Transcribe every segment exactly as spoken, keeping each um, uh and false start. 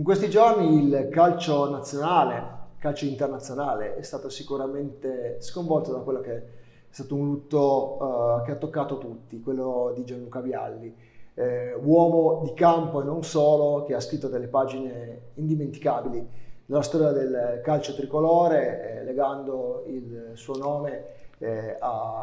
In questi giorni il calcio nazionale, il calcio internazionale è stato sicuramente sconvolto da quello che è stato un lutto uh, che ha toccato tutti, quello di Gianluca Vialli, eh, uomo di campo e non solo, che ha scritto delle pagine indimenticabili nella storia del calcio tricolore, eh, legando il suo nome eh,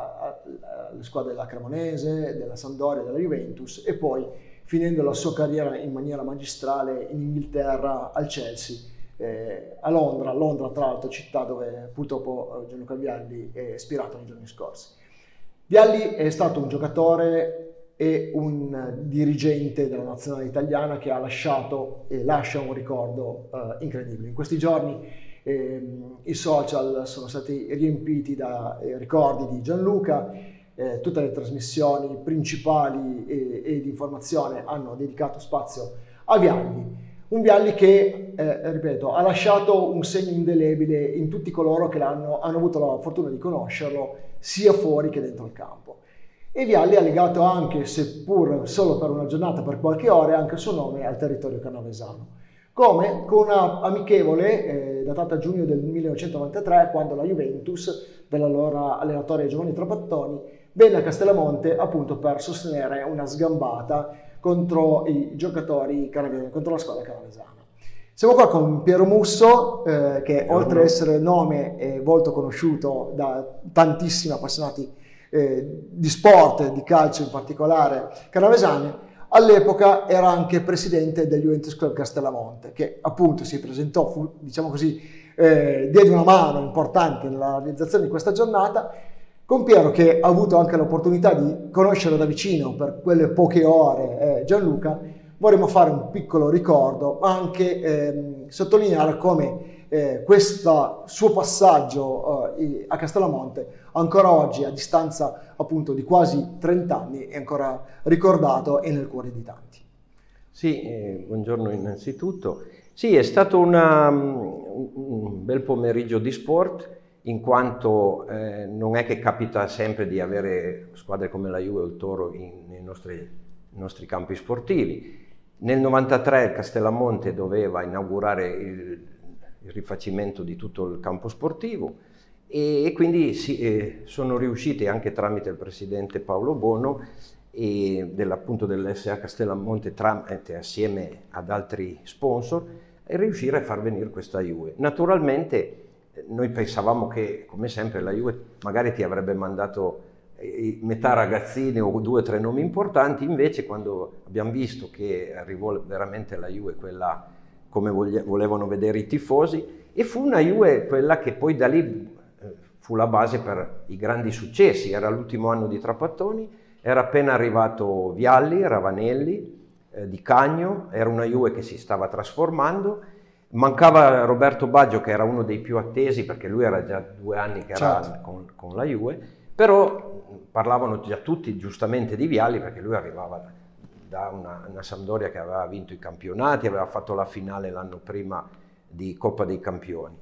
alle squadre della Cremonese, della Sampdoria, della Juventus, e poi finendo la sua carriera in maniera magistrale in Inghilterra al Chelsea, eh, a Londra, Londra tra l'altro città dove purtroppo Gianluca Vialli è spirato nei giorni scorsi. Vialli è stato un giocatore e un dirigente della nazionale italiana che ha lasciato e lascia un ricordo eh, incredibile. In questi giorni eh, i social sono stati riempiti da eh, ricordi di Gianluca. Eh, tutte le trasmissioni principali e, e di informazione hanno dedicato spazio a Vialli, un Vialli che, eh, ripeto, ha lasciato un segno indelebile in tutti coloro che hanno, hanno avuto la fortuna di conoscerlo sia fuori che dentro il campo. E Vialli ha legato anche, seppur solo per una giornata, per qualche ora, anche il suo nome al territorio canavesano. Come? Con una amichevole eh, datata a giugno del millenovecentonovantatré, quando la Juventus, dell'allora allenatore Giovanni Trapattoni, venne a Castellamonte appunto per sostenere una sgambata contro i giocatori canavesani, contro la squadra canavesana. Siamo qua con Piero Musso, eh, che oltre ad essere nome e volto conosciuto da tantissimi appassionati eh, di sport e di calcio in particolare canavesani, all'epoca era anche presidente del Juventus Club Castellamonte, che appunto si presentò, fu, diciamo così, eh, diede una mano importante nella realizzazione di questa giornata. Con Piero, che ha avuto anche l'opportunità di conoscere da vicino per quelle poche ore eh, Gianluca, vorremmo fare un piccolo ricordo, ma anche eh, sottolineare come eh, questo suo passaggio eh, a Castellamonte, ancora oggi, a distanza appunto di quasi trenta anni, è ancora ricordato e nel cuore di tanti. Sì, eh, buongiorno innanzitutto. Sì, è stato una, un bel pomeriggio di sport, in quanto eh, non è che capita sempre di avere squadre come la Juve o il Toro in, nei nostri, nostri campi sportivi. Nel novantatré il Castellamonte doveva inaugurare il, il rifacimento di tutto il campo sportivo e, e quindi sì, eh, sono riusciti anche tramite il presidente Paolo Bono e dell'appunto dell'S A Castellamonte, tramite, assieme ad altri sponsor, a riuscire a far venire questa Juve. Naturalmente noi pensavamo che, come sempre, la Juve magari ti avrebbe mandato metà ragazzini o due o tre nomi importanti, invece quando abbiamo visto che arrivò veramente la Juve, quella come volevano vedere i tifosi, e fu una Juve quella che poi da lì fu la base per i grandi successi. Era l'ultimo anno di Trapattoni, era appena arrivato Vialli, Ravanelli, eh, Di Cagno, era una Juve che si stava trasformando. Mancava Roberto Baggio, che era uno dei più attesi perché lui era già due anni che era certo. con, con la Juve, però parlavano già tutti giustamente di Vialli perché lui arrivava da una, una Sampdoria che aveva vinto i campionati, aveva fatto la finale l'anno prima di Coppa dei Campioni.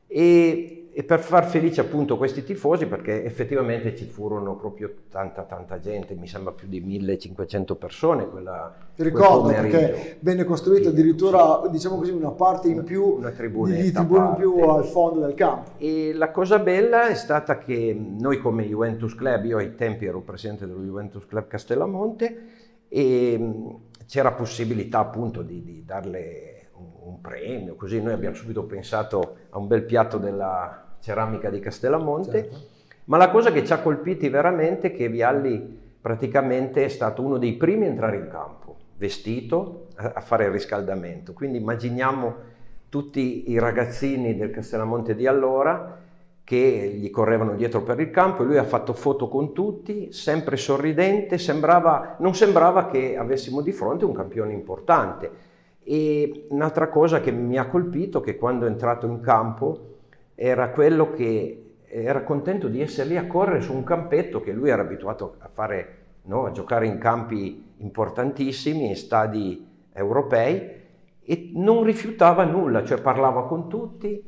E, e per far felice appunto questi tifosi, perché effettivamente ci furono proprio tanta tanta gente, mi sembra più di millecinquecento persone quella, ti ricordo perché venne costruita addirittura sì. diciamo così una parte in più, una di tribune in più al fondo del campo. E la cosa bella è stata che noi come Juventus Club, io ai tempi ero presidente dello Juventus Club Castellamonte, e c'era possibilità appunto di, di darle un premio, così noi abbiamo subito pensato a un bel piatto della ceramica di Castellamonte, certo. Ma la cosa che ci ha colpiti veramente è che Vialli praticamente è stato uno dei primi a entrare in campo, vestito, a fare il riscaldamento, quindi immaginiamo tutti i ragazzini del Castellamonte di allora che gli correvano dietro per il campo e lui ha fatto foto con tutti, sempre sorridente, sembrava, non sembrava che avessimo di fronte un campione importante. E un'altra cosa che mi ha colpito è che quando è entrato in campo era quello che era contento di essere lì a correre su un campetto che lui era abituato a fare, no? A giocare in campi importantissimi, in stadi europei, e non rifiutava nulla, cioè parlava con tutti.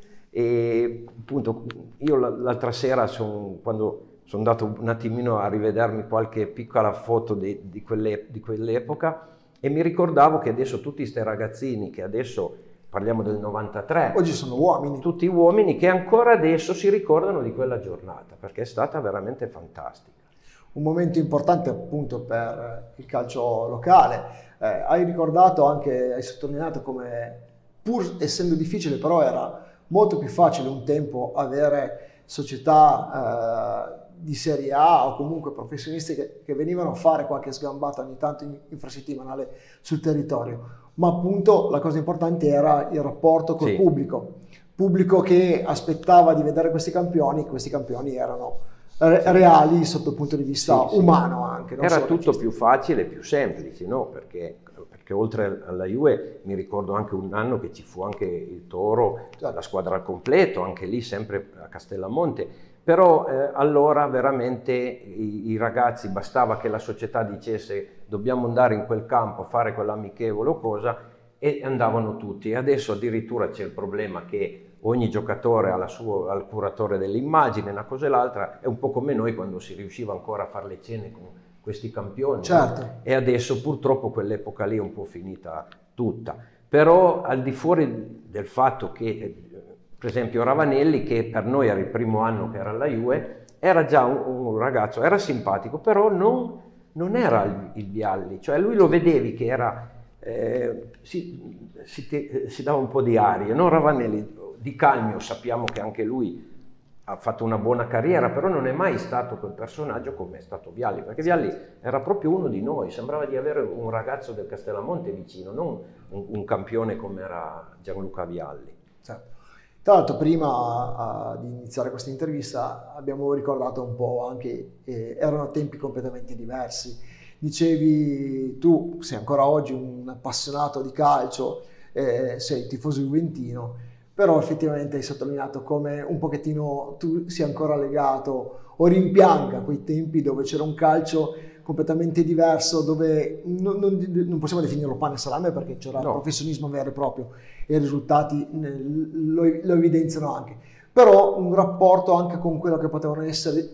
E appunto io l'altra sera son, quando sono andato un attimino a rivedermi qualche piccola foto di, di, quelle, di quell'epoca, e mi ricordavo che adesso tutti questi ragazzini che adesso parliamo del novantatré. Oggi sono uomini. Tutti uomini che ancora adesso si ricordano di quella giornata, perché è stata veramente fantastica. Un momento importante appunto per il calcio locale. Eh, hai ricordato anche, hai sottolineato come, pur essendo difficile, però era molto più facile un tempo avere società eh, di Serie A o comunque professionisti che, che venivano a fare qualche sgambata ogni tanto in, infrasettimanale sul territorio. Ma appunto la cosa importante era il rapporto col sì. pubblico. Pubblico che aspettava di vedere questi campioni, questi campioni erano reali sotto il punto di vista sì, umano anche. Non era tutto più facile e più semplice, no? Perché, perché oltre alla Juve mi ricordo anche un anno che ci fu anche il Toro, certo. La squadra al completo, anche lì sempre a Castellamonte, però eh, allora veramente i, i ragazzi, bastava che la società dicesse dobbiamo andare in quel campo a fare quell'amichevole o cosa e andavano tutti. E adesso addirittura c'è il problema che ogni giocatore ha la sua, al curatore dell'immagine, una cosa e l'altra, è un po' come noi quando si riusciva ancora a fare le cene con questi campioni, certo. No? E adesso purtroppo quell'epoca lì è un po' finita tutta. Però al di fuori del fatto che, per esempio Ravanelli, che per noi era il primo anno che era alla Juve, era già un, un ragazzo, era simpatico, però non, non era il, il Vialli, cioè lui lo vedevi che era, eh, si, si, te, si dava un po' di aria, no? Ravanelli, Di Calmio sappiamo che anche lui ha fatto una buona carriera, però non è mai stato quel personaggio come è stato Vialli, perché Vialli era proprio uno di noi, sembrava di avere un ragazzo del Castellamonte vicino, non un, un campione come era Gianluca Vialli. Certo. Tra l'altro prima uh, di iniziare questa intervista abbiamo ricordato un po' anche, eh, erano tempi completamente diversi. Dicevi, tu sei ancora oggi un appassionato di calcio, eh, sei tifoso juventino, però effettivamente hai sottolineato come un pochettino tu sia ancora legato o rimpianga quei tempi dove c'era un calcio completamente diverso, dove non, non, non possiamo definirlo pane e salame perché c'era no. professionismo vero e proprio e i risultati lo, lo evidenziano anche, però un rapporto anche con quello che potevano essere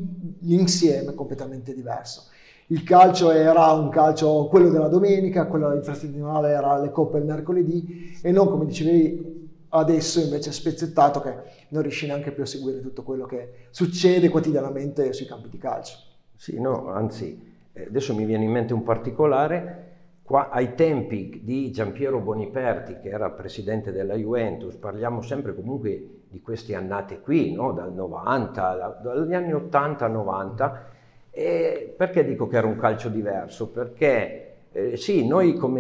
l'insieme completamente diverso. Il calcio era un calcio, quello della domenica, quello infrasettimanale era le coppe il mercoledì e non, come dicevi, adesso invece è spezzettato che non riesci neanche più a seguire tutto quello che succede quotidianamente sui campi di calcio. Sì, no, anzi, adesso mi viene in mente un particolare, qua ai tempi di Giampiero Boniperti, che era presidente della Juventus, parliamo sempre comunque di queste annate qui, no? Dal novanta, dagli anni ottanta novanta, e perché dico che era un calcio diverso? Perché Eh, sì, noi come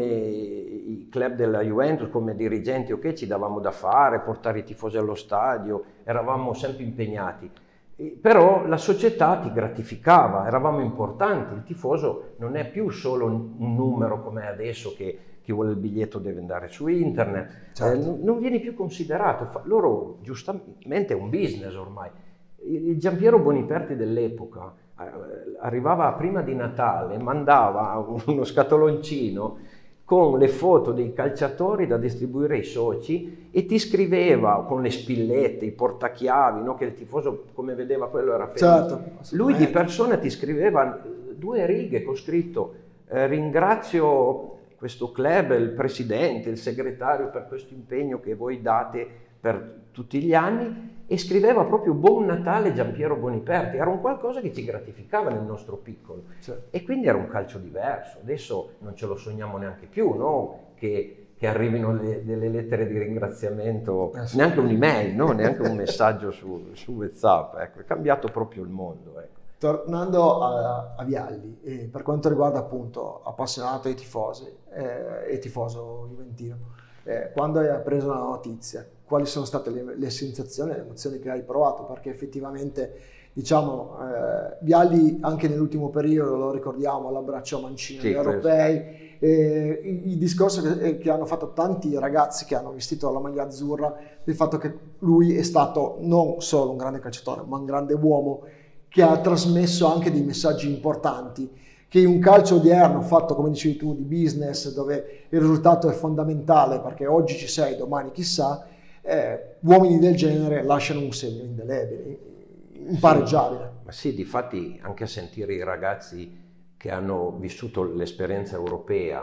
i club della Juventus, come dirigenti, ok, ci davamo da fare, portare i tifosi allo stadio, eravamo sempre impegnati, eh, però la società ti gratificava, eravamo importanti, il tifoso non è più solo un, un numero come adesso che chi vuole il biglietto deve andare su internet, certo. eh, non, non vieni più considerato, Fa, loro giustamente è un business ormai. Il, il Giampiero Boniperti dell'epoca arrivava prima di Natale, mandava uno scatoloncino con le foto dei calciatori da distribuire ai soci e ti scriveva con le spillette, i portachiavi, no? Che il tifoso come vedeva quello era felice. Certo, lui di persona ti scriveva due righe con scritto eh, ringrazio questo club, il presidente, il segretario per questo impegno che voi date per tutti gli anni, e scriveva proprio Buon Natale Giampiero Boniperti, era un qualcosa che ci gratificava nel nostro piccolo, certo. E quindi era un calcio diverso. Adesso non ce lo sogniamo neanche più, no? Che, che arrivino le, delle lettere di ringraziamento, eh sì. Neanche un'email, no? Neanche un messaggio su, su WhatsApp, ecco. È cambiato proprio il mondo, ecco. Tornando a, a Vialli, eh, per quanto riguarda appunto appassionato e tifosi eh, e tifoso juventino, eh, quando hai appreso la notizia, quali sono state le, le sensazioni e le emozioni che hai provato? Perché effettivamente, diciamo, eh, Vialli anche nell'ultimo periodo, lo ricordiamo, l'abbraccio a Mancini agli sì, europei, eh, il, il discorso che, che hanno fatto tanti ragazzi che hanno vestito la maglia azzurra, del fatto che lui è stato non solo un grande calciatore, ma un grande uomo che ha trasmesso anche dei messaggi importanti, che in un calcio odierno fatto, come dicevi tu, di business, dove il risultato è fondamentale, perché oggi ci sei, domani chissà, eh, uomini del genere lasciano un segno indelebile, impareggiabile. Sì, ma sì, difatti anche a sentire i ragazzi che hanno vissuto l'esperienza europea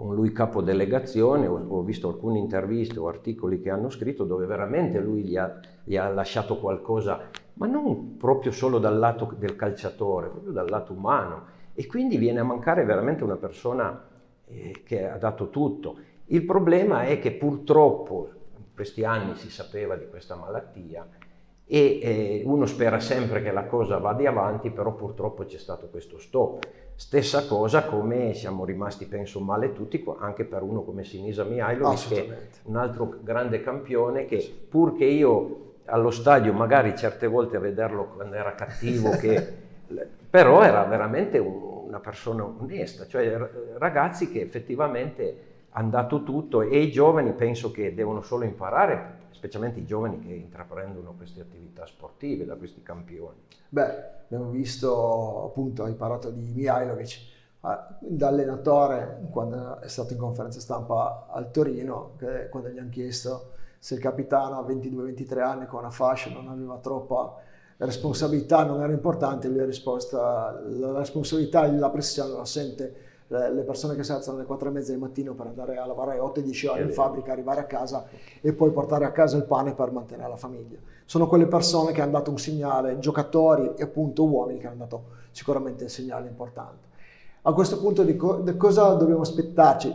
con lui capodelegazione, ho, ho visto alcune interviste o articoli che hanno scritto dove veramente lui gli ha, gli ha lasciato qualcosa, ma non proprio solo dal lato del calciatore, proprio dal lato umano, e quindi viene a mancare veramente una persona eh, che ha dato tutto. Il problema è che purtroppo in questi anni si sapeva di questa malattia e eh, uno spera sempre che la cosa vada avanti, però purtroppo c'è stato questo stop. Stessa cosa come siamo rimasti, penso, male tutti, anche per uno come Sinisa Mihajlović, che è un altro grande campione che, pur che io allo stadio magari certe volte a vederlo quando era cattivo, che, però era veramente un, una persona onesta, cioè ragazzi che effettivamente hanno dato tutto, e i giovani penso che devono solo imparare, specialmente i giovani che intraprendono queste attività sportive da questi campioni. Beh, abbiamo visto, appunto, hai parlato di Mihajlović, da allenatore, quando è stato in conferenza stampa al Torino, che quando gli hanno chiesto se il capitano a ventidue ventitré anni con una fascia non aveva troppa responsabilità, non era importante, lui ha risposto: la responsabilità e la pressione la sente le persone che si alzano alle quattro e mezza del mattino per andare a lavorare otto dieci ore in fabbrica, arrivare a casa e poi portare a casa il pane per mantenere la famiglia. Sono quelle persone che hanno dato un segnale, giocatori e appunto uomini che hanno dato sicuramente un segnale importante. A questo punto di, co di cosa dobbiamo aspettarci?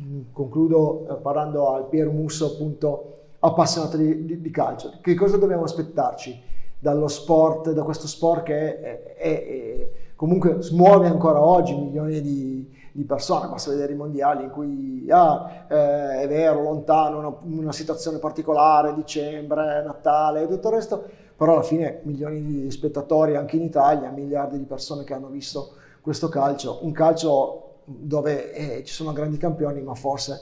Concludo eh, parlando al Piero Musso, appunto appassionato di, di, di calcio. Che cosa dobbiamo aspettarci dallo sport, da questo sport che è, è, è, comunque smuove ancora oggi milioni di di persone, basta vedere i mondiali in cui ah, eh, è vero, lontano, una, una situazione particolare, dicembre, Natale e tutto il resto, però alla fine milioni di spettatori anche in Italia, miliardi di persone che hanno visto questo calcio, un calcio dove eh, ci sono grandi campioni, ma forse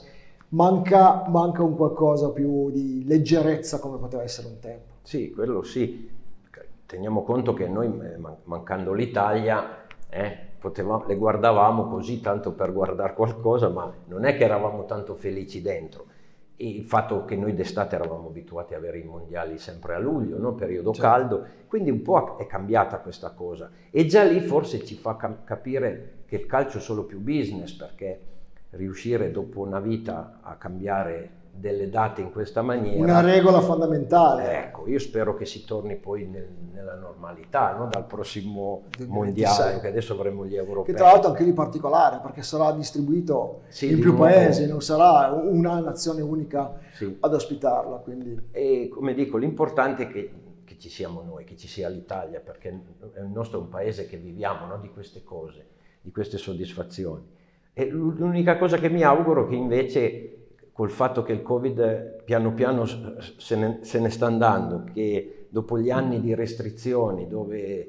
manca, manca un qualcosa più di leggerezza come poteva essere un tempo. Sì, quello sì, teniamo conto che noi mancando l'Italia eh, Potevamo, le guardavamo così tanto per guardare qualcosa, ma non è che eravamo tanto felici dentro. E il fatto che noi d'estate eravamo abituati a avere i mondiali sempre a luglio, no? Periodo certo. caldo, quindi un po' è cambiata questa cosa. E già lì forse ci fa capire che il calcio è solo più business, perché riuscire dopo una vita a cambiare delle date in questa maniera... Una regola fondamentale. Ecco, io spero che si torni poi nel, nella normalità, no? Dal prossimo mondiale, che adesso avremo gli europei. Che tra l'altro anche lì particolare, perché sarà distribuito sì, in più nuovo. paesi, non sarà una nazione unica sì. ad ospitarla. Quindi. E come dico, l'importante è che, che ci siamo noi, che ci sia l'Italia, perché il nostro è un paese che viviamo, no? Di queste cose, di queste soddisfazioni. E l'unica cosa che mi auguro è che invece... col fatto che il Covid piano piano se ne, se ne sta andando, che dopo gli anni di restrizioni dove eh,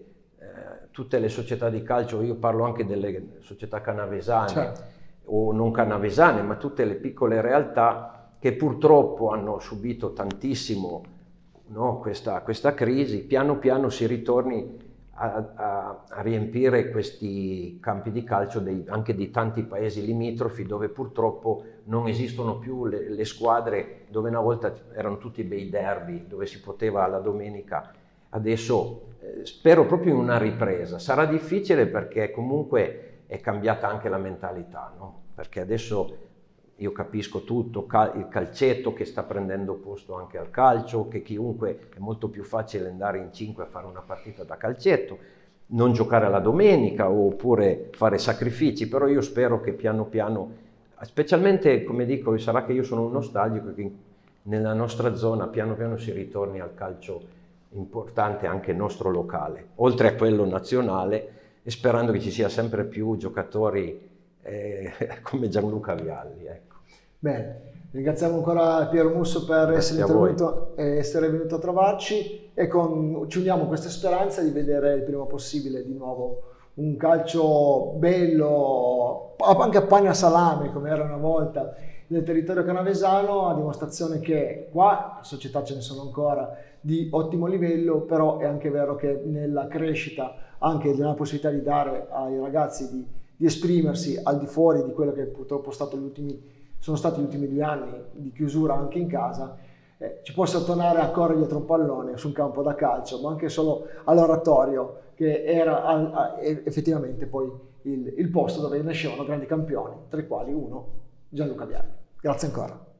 tutte le società di calcio, io parlo anche delle società canavesane, certo. o non canavesane, ma tutte le piccole realtà che purtroppo hanno subito tantissimo, no, questa, questa crisi, piano piano si ritorni a, a, a riempire questi campi di calcio dei, anche di tanti paesi limitrofi dove purtroppo non esistono più le, le squadre, dove una volta erano tutti bei derby, dove si poteva la domenica. Adesso eh, spero proprio in una ripresa. Sarà difficile perché comunque è cambiata anche la mentalità, no? Perché adesso io capisco tutto, cal il calcetto che sta prendendo posto anche al calcio, che chiunque è molto più facile andare in cinque a fare una partita da calcetto, non giocare alla domenica oppure fare sacrifici, però io spero che piano piano, specialmente come dico, sarà che io sono un nostalgico, che nella nostra zona piano piano si ritorni al calcio importante anche nostro locale, oltre a quello nazionale, e sperando che ci sia sempre più giocatori Eh, come Gianluca Vialli, ecco. Bene, ringraziamo ancora Piero Musso per essere, intervenuto, essere venuto a trovarci e con, ci uniamo a questa speranza di vedere il prima possibile di nuovo un calcio bello, anche a pane a salame come era una volta nel territorio canavesano, a dimostrazione che qua società ce ne sono ancora di ottimo livello, però è anche vero che nella crescita, anche nella possibilità di dare ai ragazzi di di esprimersi al di fuori di quello che purtroppo stato gli ultimi, sono stati gli ultimi due anni di chiusura anche in casa, eh, ci possa tornare a correre dietro un pallone su un campo da calcio, ma anche solo all'oratorio, che era a, a, effettivamente poi il, il posto dove nascevano grandi campioni, tra i quali uno Gianluca Vialli. Grazie ancora.